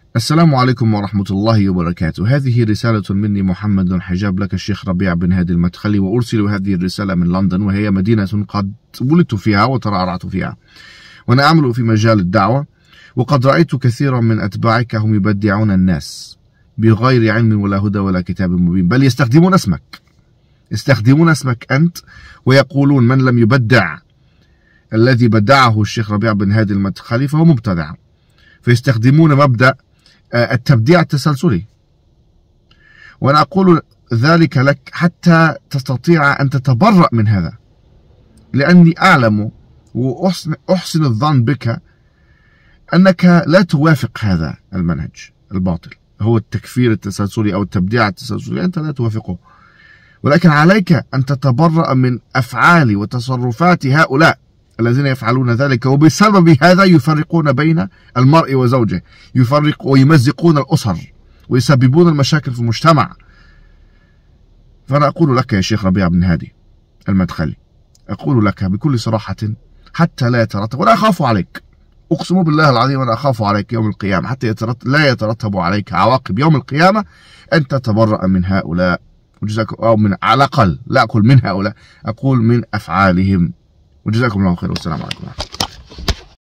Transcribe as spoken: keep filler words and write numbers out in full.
السلام عليكم ورحمة الله وبركاته. هذه رسالة مني محمد حجاب لك الشيخ ربيع بن هادي المدخلي، وأرسل هذه الرسالة من لندن، وهي مدينة قد ولدت فيها وترعرعت فيها، وأنا أعمل في مجال الدعوة، وقد رأيت كثيرا من أتباعك هم يبدعون الناس بغير علم ولا هدى ولا كتاب مبين، بل يستخدمون اسمك يستخدمون اسمك أنت، ويقولون من لم يبدع الذي بدعه الشيخ ربيع بن هادي المدخلي فهو مبتدع، فيستخدمون مبدأ التبديع التسلسلي. وأنا أقول ذلك لك حتى تستطيع أن تتبرأ من هذا، لأني أعلم وأحسن الظن بك أنك لا توافق هذا المنهج الباطل، هو التكفير التسلسلي أو التبديع التسلسلي، أنت لا توافقه، ولكن عليك أن تتبرأ من أفعال وتصرفات هؤلاء الذين يفعلون ذلك، وبسبب هذا يفرقون بين المرء وزوجه، يفرق ويمزقون الأسر ويسببون المشاكل في المجتمع. فأنا أقول لك يا شيخ ربيع بن هادي المدخلي، أقول لك بكل صراحة حتى لا يترتب، ولا أخاف عليك، أقسم بالله العظيم أنا أخاف عليك يوم القيامة، حتى يترتب لا يترتب عليك عواقب يوم القيامة أن تتبرأ من هؤلاء، أو من على الأقل، لا أقول من هؤلاء، أقول من أفعالهم. وجزاكم الله خير، والسلام عليكم ورحمة الله.